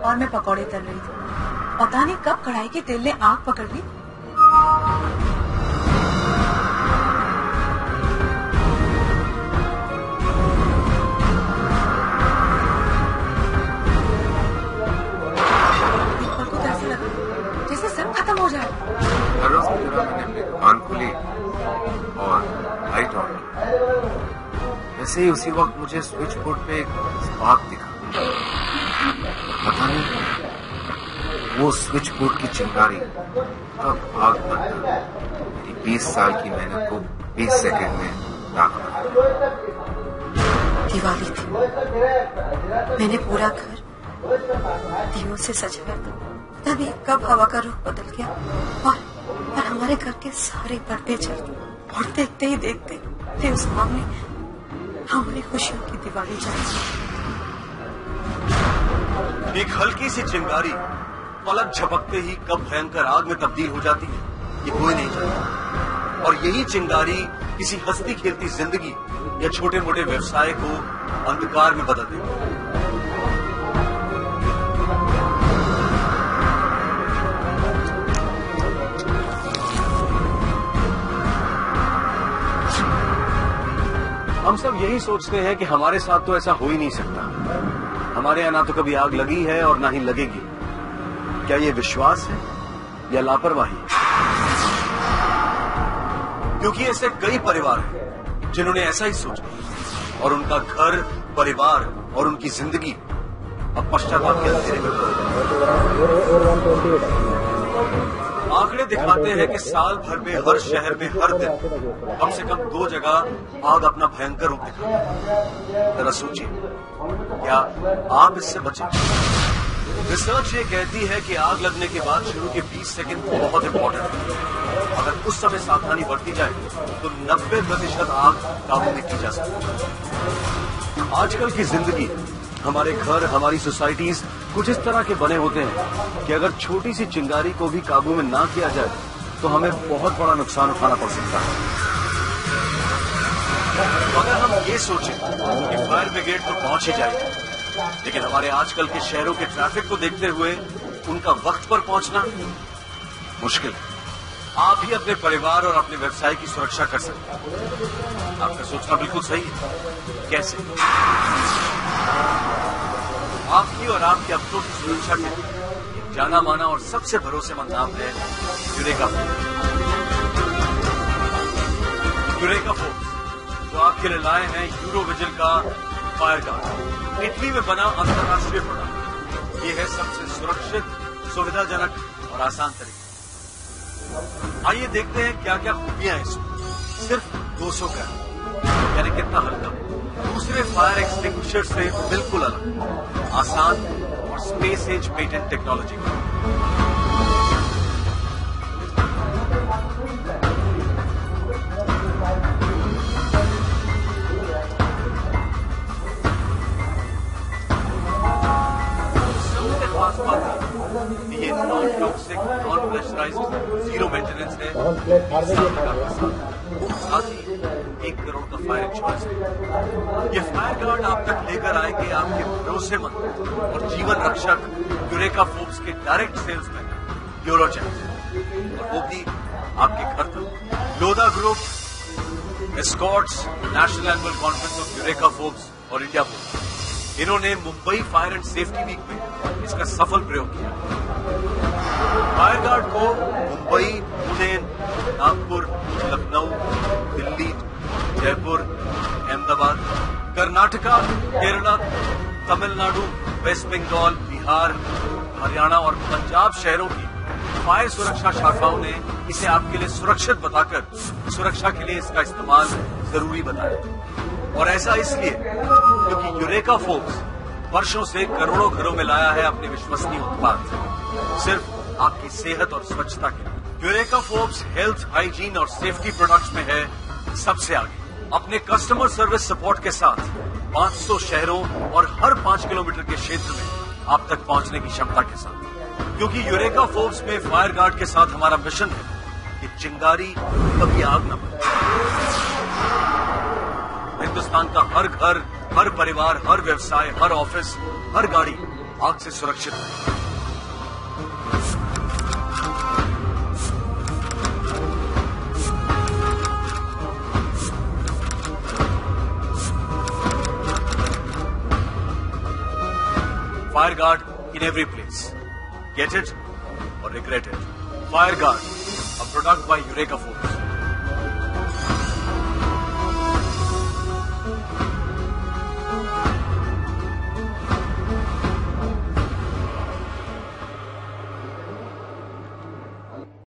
और मैं पकौड़े तल रही थी। पता नहीं कब कढ़ाई के तेल ने आग पकड़ ली। दीपक को तो ऐसा लगा जैसे सब खत्म हो जाए। हर रोज की तरह मैंने अपनी दुकान खोली और लाइट ऑन की। ऐसे ही उसी वक्त मुझे स्विच बोर्ड पे एक स्पार्क दिखा। पता नहीं वो स्विच बोर्ड की चिंगारी कब आग बनकर मेरी 20 साल की मेहनत को 20 सेकंड में राख बना। दिवाली थी। मैंने पूरा घर दियों से सजाया था। तभी कब हवा का रुख बदल गया और हमारे घर के सारे पर्दे चल गए और देखते ही देखते थे उस सामने हमारी खुशियों की दिवाली चल गई। एक हल्की सी चिंगारी पलक झपकते ही कब भयंकर आग में तब्दील हो जाती है ये कोई नहीं जानता। और यही चिंगारी किसी हंसती खेलती जिंदगी या छोटे मोटे व्यवसाय को अंधकार में बदल देती। हम सब यही सोचते हैं कि हमारे साथ तो ऐसा हो ही नहीं सकता। हमारे यहाँ ना तो कभी आग लगी है और ना ही लगेगी। क्या ये विश्वास है या लापरवाही? क्योंकि ऐसे कई परिवार हैं जिन्होंने ऐसा ही सोचा और उनका घर, परिवार और उनकी जिंदगी अब पश्चाताप के अंधेरे में। आंकड़े दिखाते हैं कि साल भर में हर शहर में हर दिन कम से कम 2 जगह आग अपना भयंकर रूप दिखाती है। जरा सोचिए, क्या आप इससे बचें? रिसर्च ये कहती है कि आग लगने के बाद शुरू के 20 सेकंड बहुत इंपॉर्टेंट है। अगर उस समय सावधानी बरती जाए तो 90% आग काबू में की जा सकती है। आजकल की जिंदगी, हमारे घर, हमारी सोसाइटीज कुछ इस तरह के बने होते हैं कि अगर छोटी सी चिंगारी को भी काबू में ना किया जाए तो हमें बहुत बड़ा नुकसान उठाना पड़ सकता है। अगर हम ये सोचें कि फायर ब्रिगेड तो पहुंच ही जाएगी, लेकिन हमारे आजकल के शहरों के ट्रैफिक को देखते हुए उनका वक्त पर पहुंचना मुश्किल है। आप ही अपने परिवार और अपने व्यवसाय की सुरक्षा कर सकते हैं। आपका सोचना बिल्कुल सही है। कैसे? आपकी और आपके अपनों की सुरक्षा के लिए एक जाना माना और सबसे भरोसेमंद नाम है यूरेका फोर्ब्स। यूरेका फोर्ब्स जो आपके लिए लाए हैं यूरोविजिल का फायर गार्ड। इटली में बना अंतर्राष्ट्रीय प्रोडक्ट। ये है सबसे सुरक्षित, सुविधाजनक और आसान तरीका। आइए देखते हैं क्या क्या खूबियां हैं इसमें। सिर्फ 200 ग्राम, यानी कितना हल्का, दूसरे फायर एक्सटिंग्विशर से बिल्कुल अलग, आसान और स्पेस एज पेटेंट टेक्नोलॉजी का। सबसे खास बात ये non toxic, non pressurised, zero maintenance है। साथ ही 1 करोड़ का फायर इंश्योरेंस है। ये फायर गार्ड आप तक लेकर आएंगे आपके भरोसेमंद और जीवन रक्षक यूरेका फोर्ब्स के डायरेक्ट सेल्समैन यूरोचेक, और वो भी आपके घर तक। Lodha group, Escorts, national annual conference of Eureka Forbes और इंडिया फोर्ब्स, इन्होंने Mumbai fire and safety week में इसका सफल प्रयोग किया। फायर गार्ड को मुंबई, पुणे, नागपुर, लखनऊ, दिल्ली, जयपुर, अहमदाबाद, कर्नाटका, केरला, तमिलनाडु, वेस्ट बंगाल, बिहार, हरियाणा और पंजाब शहरों की फायर सुरक्षा शाखाओं ने इसे आपके लिए सुरक्षित बताकर सुरक्षा के लिए इसका इस्तेमाल जरूरी बताया। और ऐसा इसलिए क्योंकि यूरेका फोर्ब्स वर्षों से करोड़ों घरों में लाया है अपने विश्वसनीय उत्पाद, सिर्फ आपकी सेहत और स्वच्छता के लिए। यूरेका फोर्ब्स हेल्थ, हाइजीन और सेफ्टी प्रोडक्ट्स में है सबसे आगे। अपने कस्टमर सर्विस सपोर्ट के साथ 500 शहरों और हर 5 किलोमीटर के क्षेत्र में आप तक पहुंचने की क्षमता के साथ। क्योंकि यूरेका फोर्ब्स में फायर गार्ड के साथ हमारा मिशन है कि चिंगारी कभी आग न बने। हिंदुस्तान का हर घर, हर परिवार, हर व्यवसाय, हर ऑफिस, हर गाड़ी आग से सुरक्षित रहें। Fire guard in every place. Get it or regret it. Fire guard, a product by Eureka Foods.